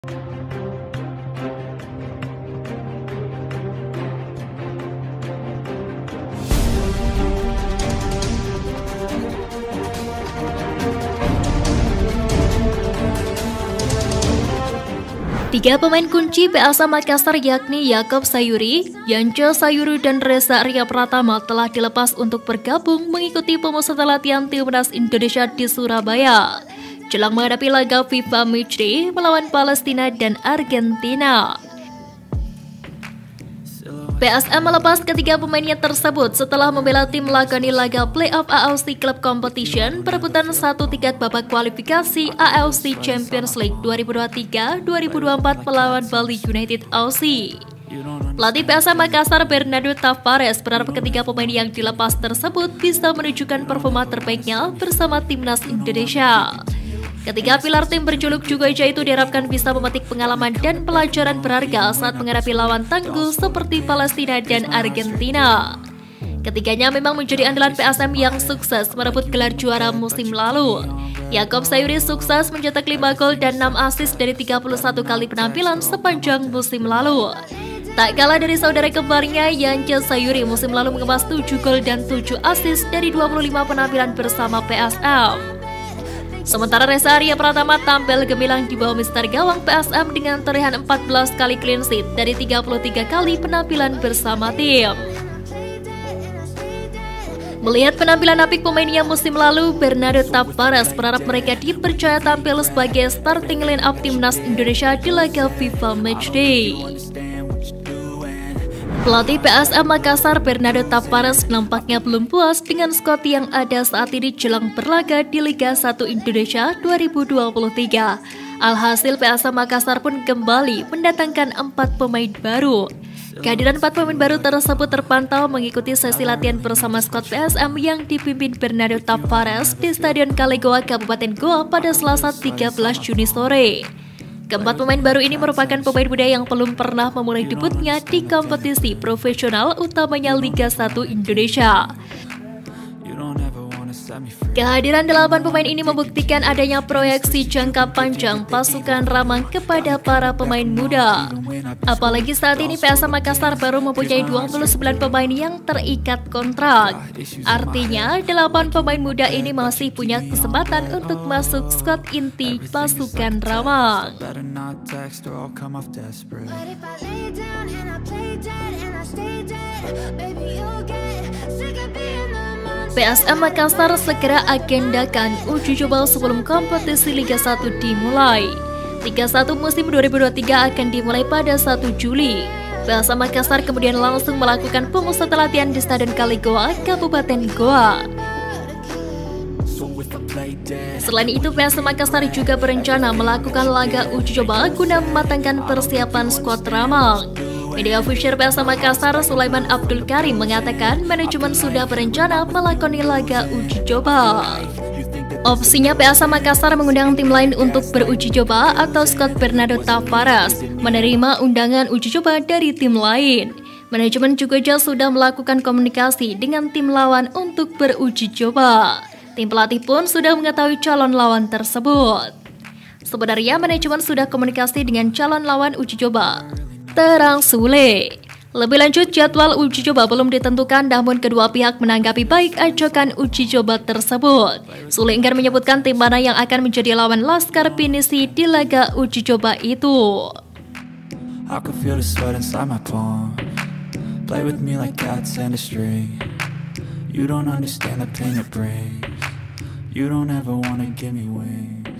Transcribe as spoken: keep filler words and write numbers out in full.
Tiga pemain kunci P S M Makassar yakni Yaakob Sayuri, Yance Sayuri, dan Reza Arya Pratama telah dilepas untuk bergabung mengikuti pemusatan latihan Timnas Indonesia di Surabaya jelang menghadapi laga FIFA Matchday melawan Palestina dan Argentina. P S M melepas ketiga pemainnya tersebut setelah membela tim melakoni laga playoff A F C Club Competition perebutan satu tiket babak kualifikasi A F C Champions League dua ribu dua puluh tiga dua ribu dua puluh empat melawan Bali United F C. Pelatih P S M Makassar Bernardo Tavares berharap ketiga pemain yang dilepas tersebut bisa menunjukkan performa terbaiknya bersama timnas Indonesia. Ketiga pilar tim berjuluk Jugoja itu diharapkan bisa memetik pengalaman dan pelajaran berharga saat menghadapi lawan tangguh seperti Palestina dan Argentina. Ketiganya memang menjadi andalan P S M yang sukses merebut gelar juara musim lalu. Yaakob Sayuri sukses mencetak lima gol dan enam assist dari tiga puluh satu kali penampilan sepanjang musim lalu. Tak kalah dari saudara kembarnya, Yance Sayuri musim lalu mengemas tujuh gol dan tujuh assist dari dua puluh lima penampilan bersama P S M. Sementara Reza Arya Pratama tampil gemilang di bawah mister gawang P S M dengan torehan empat belas kali clean sheet dari tiga puluh tiga kali penampilan bersama tim. Melihat penampilan apik pemainnya musim lalu, Bernardo Tavares berharap mereka dipercaya tampil sebagai starting line up timnas Indonesia di laga FIFA Matchday. Pelatih P S M Makassar Bernardo Tavares nampaknya belum puas dengan skuad yang ada saat ini jelang berlaga di Liga satu Indonesia dua ribu dua puluh tiga. Alhasil P S M Makassar pun kembali mendatangkan empat pemain baru. Kehadiran empat pemain baru tersebut terpantau mengikuti sesi latihan bersama skuad P S M yang dipimpin Bernardo Tavares di Stadion Kalegoa, Kabupaten Goa pada Selasa tiga belas Juni sore. Keempat pemain baru ini merupakan pemain muda yang belum pernah memulai debutnya di kompetisi profesional utamanya Liga satu Indonesia. Kehadiran delapan pemain ini membuktikan adanya proyeksi jangka panjang pasukan Ramang kepada para pemain muda. Apalagi saat ini P S M Makassar baru mempunyai dua puluh sembilan pemain yang terikat kontrak. Artinya delapan pemain muda ini masih punya kesempatan untuk masuk skuad inti pasukan Ramang. P S M Makassar segera agendakan uji coba sebelum kompetisi Liga satu dimulai. Liga satu musim dua ribu dua puluh tiga akan dimulai pada satu Juli. P S M Makassar kemudian langsung melakukan pemusatan latihan di Stadion Kalegoa, Kabupaten Goa. Selain itu, P S M Makassar juga berencana melakukan laga uji coba guna mematangkan persiapan skuad Ramang. Media official P S M Makassar Sulaiman Abdul Karim mengatakan manajemen sudah berencana melakoni laga uji coba. Opsinya P S M Makassar mengundang tim lain untuk beruji coba atau skuad Bernardo Tavares menerima undangan uji coba dari tim lain. Manajemen juga sudah melakukan komunikasi dengan tim lawan untuk beruji coba. Tim pelatih pun sudah mengetahui calon lawan tersebut. Sebenarnya manajemen sudah komunikasi dengan calon lawan uji coba. Terang Sule. Lebih lanjut, jadwal uji coba belum ditentukan, namun kedua pihak menanggapi baik ajakan uji coba tersebut. Sule enggan menyebutkan tim mana yang akan menjadi lawan Laskar Pinisi di laga uji coba itu. You don't understand the pain it brings. You don't ever wanna give me wings.